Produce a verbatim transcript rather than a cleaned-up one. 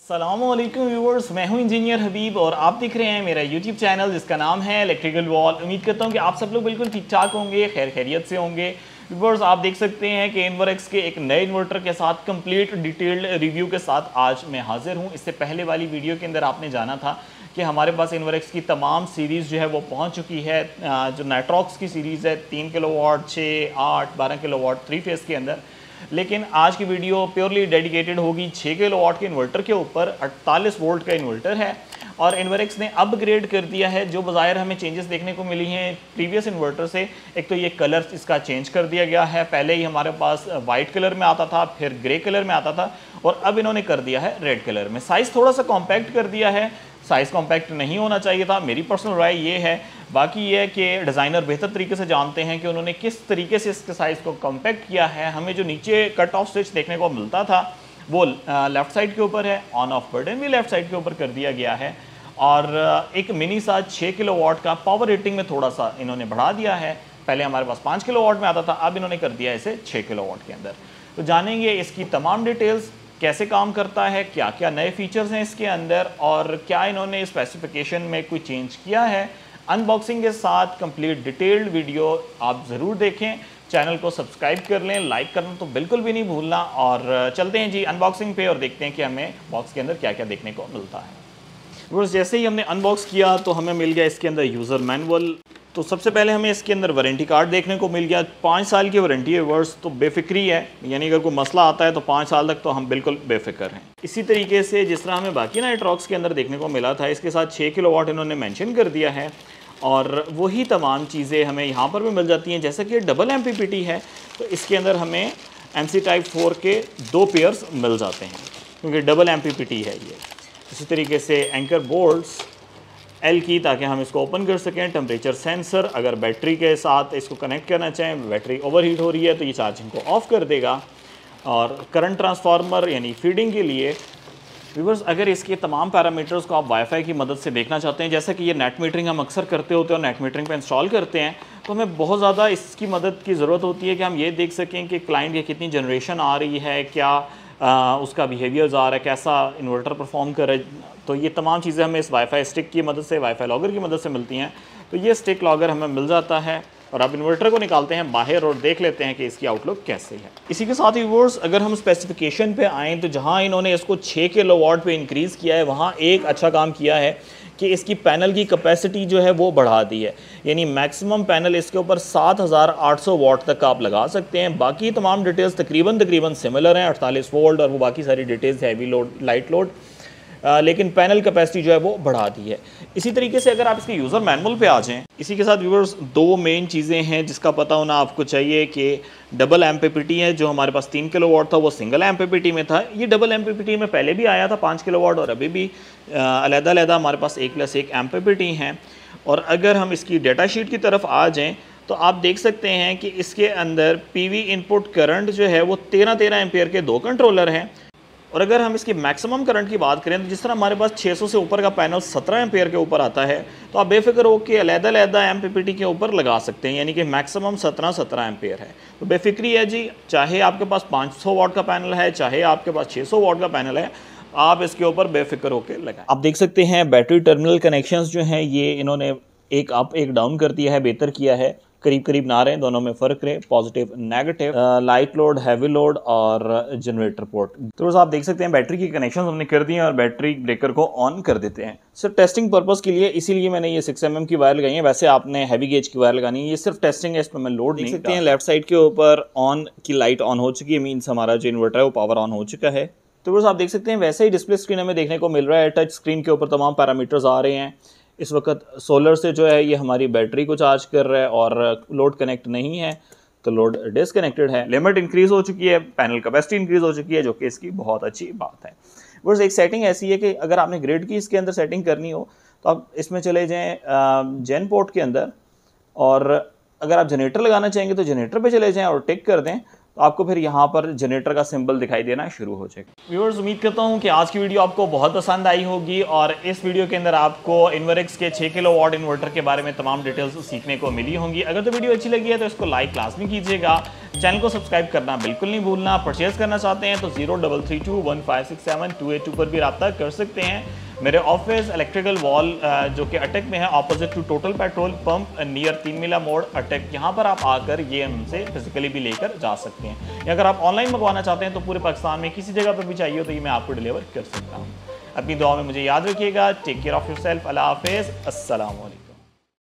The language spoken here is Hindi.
अस्सलामुअलैकुम व्यूअर्स, मैं हूं इंजीनियर हबीब और आप देख रहे हैं मेरा यूट्यूब चैनल जिसका नाम है इलेक्ट्रिकल वॉल। उम्मीद करता हूं कि आप सब लोग बिल्कुल ठीक ठाक होंगे, खैर खैरियत से होंगे। व्यूअर्स, आप देख सकते हैं कि इन्वर्क्स के एक नए इन्वर्टर के साथ कंप्लीट डिटेल्ड रिव्यू के साथ आज मैं हाजिर हूं। इससे पहले वाली वीडियो के अंदर आपने जाना था कि हमारे पास इन्वर्क्स की तमाम सीरीज़ जो है वो पहुंच चुकी है। जो नाइट्रॉक्स की सीरीज़ है तीन किलो वाट, छः, आठ, बारह किलो वाट थ्री फेज़ के अंदर। लेकिन आज की वीडियो प्योरली डेडिकेटेड होगी छः किलो वाट के इन्वर्टर के ऊपर। अड़तालीस वोल्ट का इन्वर्टर है और इन्वर्क्स ने अपग्रेड कर दिया है। जो बाज़ाहिर हमें चेंजेस देखने को मिली हैं प्रीवियस इन्वर्टर से, एक तो ये कलर इसका चेंज कर दिया गया है। पहले ही हमारे पास वाइट कलर में आता था, फिर ग्रे कलर में आता था और अब इन्होंने कर दिया है रेड कलर में। साइज़ थोड़ा सा कॉम्पैक्ट कर दिया है, साइज़ कॉम्पैक्ट नहीं होना चाहिए था, मेरी पर्सनल राय ये है। बाकी ये है कि डिज़ाइनर बेहतर तरीके से जानते हैं कि उन्होंने किस तरीके से इसके साइज़ को कॉम्पैक्ट किया है। हमें जो नीचे कट ऑफ स्विच देखने को मिलता था वो लेफ़्ट साइड के ऊपर है, ऑन ऑफ बटन भी लेफ़्ट साइड के ऊपर कर दिया गया है और एक मिनी सा छः किलो वाट का पावर रेटिंग में थोड़ा सा इन्होंने बढ़ा दिया है। पहले हमारे पास पाँच किलो वाट में आता था, अब इन्होंने कर दिया इसे छः किलो वाट के अंदर। तो जानेंगे इसकी तमाम डिटेल्स, कैसे काम करता है, क्या क्या नए फीचर्स हैं इसके अंदर और क्या इन्होंने स्पेसिफिकेशन में कोई चेंज किया है। अनबॉक्सिंग के साथ कंप्लीट डिटेल्ड वीडियो आप ज़रूर देखें। चैनल को सब्सक्राइब कर लें, लाइक करना तो बिल्कुल भी नहीं भूलना। और चलते हैं जी अनबॉक्सिंग पे और देखते हैं कि हमें बॉक्स के अंदर क्या क्या देखने को मिलता है। बस जैसे ही हमने अनबॉक्स किया तो हमें मिल गया इसके अंदर यूज़र मैनुअल। तो सबसे पहले हमें इसके अंदर वारंटी कार्ड देखने को मिल गया। पाँच साल की वारंटी है वर्स, तो बेफिक्री है, यानी अगर कोई मसला आता है तो पाँच साल तक तो हम बिल्कुल बेफिक्र हैं। इसी तरीके से जिस तरह हमें बाकी नाइट्रॉक्स के अंदर देखने को मिला था, इसके साथ छः किलो वाट इन्होंने मेंशन कर दिया है और वही तमाम चीज़ें हमें यहाँ पर भी मिल जाती हैं। जैसे कि double M P P T है तो इसके अंदर हमें एम सी टाइप फोर के दो पेयर्स मिल जाते हैं क्योंकि double M P P T है ये। इसी तरीके से एंकर बोल्ट्स एल की, ताकि हम इसको ओपन कर सकें। टेम्परेचर सेंसर, अगर बैटरी के साथ इसको कनेक्ट करना चाहें, बैटरी ओवरहीट हो रही है तो ये चार्जिंग को ऑफ़ कर देगा। और करंट ट्रांसफार्मर यानी फीडिंग के लिए। व्यूअर्स, अगर इसके तमाम पैरामीटर्स को आप वाईफाई की मदद से देखना चाहते हैं, जैसा कि ये नेट मीटरिंग हम अक्सर करते होते हैं और नेट मीटरिंग पे इंस्टॉल करते हैं, तो हमें बहुत ज़्यादा इसकी मदद की ज़रूरत होती है कि हम ये देख सकें कि क्लाइंट की कितनी जनरेशन आ रही है, क्या आ, उसका बिहेवियर आ रहा है, कैसा इन्वर्टर परफॉर्म कर रहा है। तो ये तमाम चीज़ें हमें इस वाईफाई स्टिक की मदद से, वाईफाई लॉगर की मदद से मिलती हैं। तो ये स्टिक लॉगर हमें मिल जाता है और अब इन्वर्टर को निकालते हैं बाहर और देख लेते हैं कि इसकी आउटलुक कैसे है। इसी के साथ ही व्यूअर्स, अगर हम स्पेसिफिकेशन पे आएँ तो जहाँ इन्होंने इसको छः किलो वाट पे इंक्रीज़ किया है, वहाँ एक अच्छा काम किया है कि इसकी पैनल की कैपेसिटी जो है वो बढ़ा दी है। यानी मैक्सिमम पैनल इसके ऊपर सात हज़ार आठ सौ वाट तक आप लगा सकते हैं। बाकी तमाम डिटेल्स तकरीबन तकरीबन सिमिलर हैं, अड़तालीस वोल्ट और वो बाकी सारी details heavy load, light load, आ, लेकिन पैनल कैपेसिटी जो है वो बढ़ा दी है। इसी तरीके से अगर आप इसके यूज़र मैनुअल पे आ जाएं, इसी के साथ व्यूअर्स दो मेन चीज़ें हैं जिसका पता होना आपको चाहिए कि double M P P T है। जो हमारे पास तीन किलो वाट था वो single M P P T में था। ये double M P P T में पहले भी आया था पाँच किलो वाट और अभी भी अलहदा अलहदा हमारे पास एक प्लस एक एम पी पी टी हैं। और अगर हम इसकी डेटा शीट की तरफ आ जाएँ तो आप देख सकते हैं कि इसके अंदर पी वी इनपुट करंट जो है वो तेरह तेरह एम्पेयर के दो कंट्रोलर हैं। और अगर हम इसकी मैक्सिमम करंट की बात करें तो जिस तरह हमारे पास छः सौ से ऊपर का पैनल सत्रह एम्पेयर के ऊपर आता है, तो आप बेफिक्र हो कि अलहदा अलहदा एम पी पी टी के ऊपर लगा सकते हैं, यानी कि मैक्सिमम सत्रह सत्रह एम्पेयर है। तो बेफिक्री है जी, चाहे आपके पास पाँच सौ वाट का पैनल है, चाहे आपके पास छः सौ वाट का पैनल है, आप इसके ऊपर बेफिक्र होकर लगाएं। आप देख सकते हैं बैटरी टर्मिनल कनेक्शंस जो हैं ये इन्होंने एक अप एक डाउन कर दिया है, बेहतर किया है, करीब करीब ना रहे, दोनों में फ़र्क रहे, positive negative, light load, heavy load और जनरेटर पोर्ट। तो आप देख सकते हैं बैटरी की कनेक्शन हमने कर दिए हैं और बैटरी ब्रेकर को ऑन कर देते हैं सिर्फ टेस्टिंग पर्पस के लिए। इसीलिए मैंने ये सिक्स एम एम की वायर लगाई है, वैसे आपने हैवी गेज की वायर लगानी है। ये सिर्फ टेस्टिंग है, इसमें मैं लोड नहीं सकते हैं। लेफ्ट साइड के ऊपर ऑन की लाइट ऑन हो चुकी है, मीन्स हमारा जो इन्वर्टर है वो पावर ऑन हो चुका है। तो बस आप देख सकते हैं वैसे ही डिस्प्ले स्क्रीन हमें देखने को मिल रहा है। टच स्क्रीन के ऊपर तमाम पैरामीटर्स आ रहे हैं। इस वक्त सोलर से जो है ये हमारी बैटरी को चार्ज कर रहा है और लोड कनेक्ट नहीं है तो लोड डिसकनेक्टेड है। लिमिट इंक्रीज़ हो चुकी है, पैनल कैपेसिटी इंक्रीज़ हो चुकी है, जो कि इसकी बहुत अच्छी बात है। बस एक सेटिंग ऐसी है कि अगर आपने ग्रिड की इसके अंदर सेटिंग करनी हो तो आप इसमें चले जाएँ जेन पोर्ट के अंदर और अगर आप जनरेटर लगाना चाहेंगे तो जनरेटर पे चले जाएँ और टिक कर दें तो आपको फिर यहाँ पर जनरेटर का सिंबल दिखाई देना शुरू हो जाएगा। व्यूअर्स, उम्मीद करता हूँ कि आज की वीडियो आपको बहुत पसंद आई होगी और इस वीडियो के अंदर आपको इन्वर्क्स के छः किलो वाट इन्वर्टर के बारे में तमाम डिटेल्स सीखने को मिली होंगी। अगर तो वीडियो अच्छी लगी है तो इसको लाइक लाजमी कीजिएगा, चैनल को सब्सक्राइब करना बिल्कुल नहीं भूलना। परचेज करना चाहते हैं तो zero double three two one five six seven two eight two पर भी रब्ता कर सकते हैं। मेरे ऑफिस इलेक्ट्रिकल वॉल जो कि अटक में है, opposite to Total petrol pump near तीन मीला मोड़ अटक, यहाँ पर आप आकर ये हमसे फिजिकली भी लेकर जा सकते हैं। या अगर आप ऑनलाइन मंगवाना चाहते हैं तो पूरे पाकिस्तान में किसी जगह पर भी चाहिए हो तो ये मैं आपको डिलीवर कर सकता हूँ। अपनी दुआ में मुझे याद रखिएगा। Take care of yourself. अल्लाह हाफिज़। अस्सलाम वालेकुम।